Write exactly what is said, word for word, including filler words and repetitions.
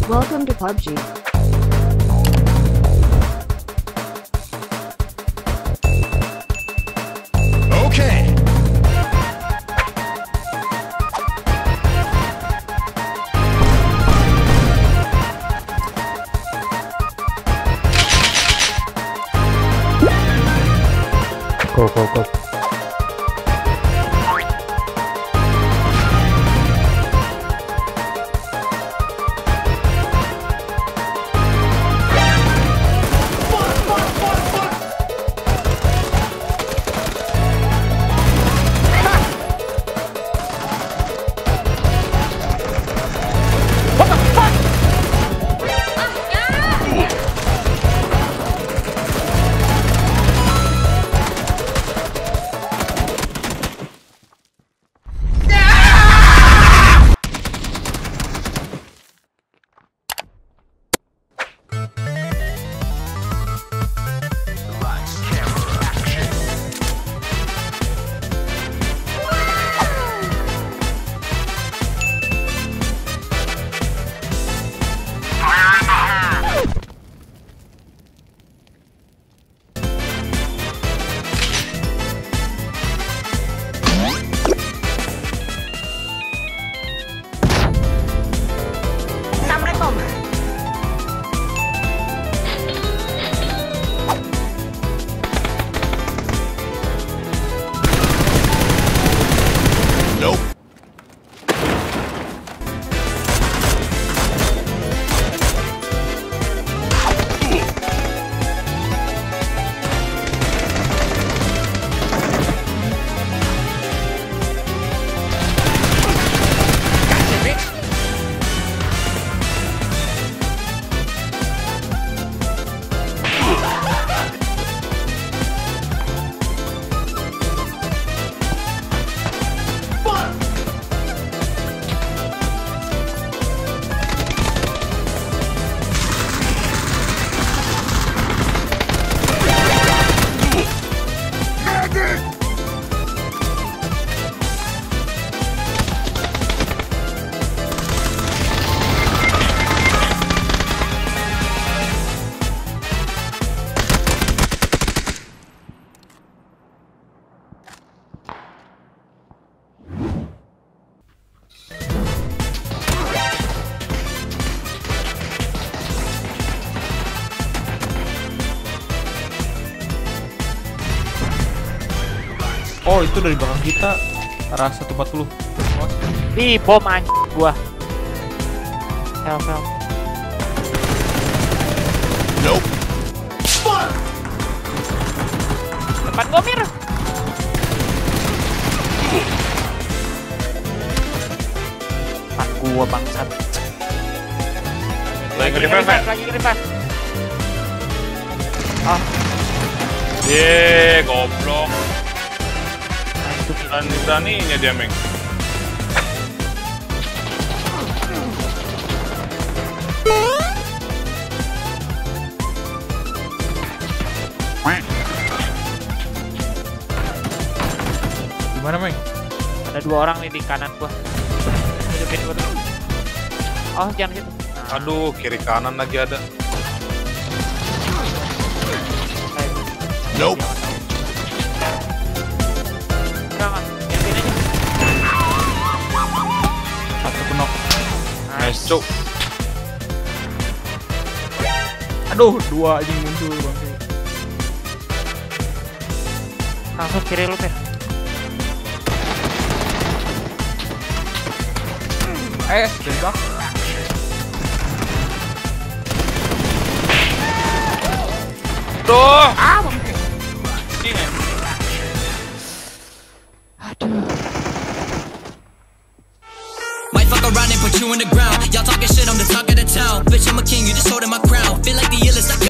Welcome to P U B G. Okay. Go, go, go. Nope. Oh, itu dari belakang kita arah seratus empat puluh. Ih, bom anjing gua. Help, help. Nope. Depan gua, Mir. Depan gua bangsat. Lagi Lagi revive. revive, lagi revive. Ah, Ye, goblok. Berani-beraninya dia, Meng. Gimana, Meng? ada dua orang nih di kanan gua. Hidupin gua dulu. Oh, jangan gitu. Nah, Aduh, kiri kanan lagi ada. Nope. udah nggak? Hidupin aja. Satu penok. Nice, cuk. Aduh, dua aja muncul bang. Langsung kiri lu, Mir. Eh, dari bang. Duh, ah, ini. Might fuck around and put you in the ground. Y'all talking shit, I'm the talk of the town. Bitch, I'm a king, you just holding my crown. Feel like the illest. I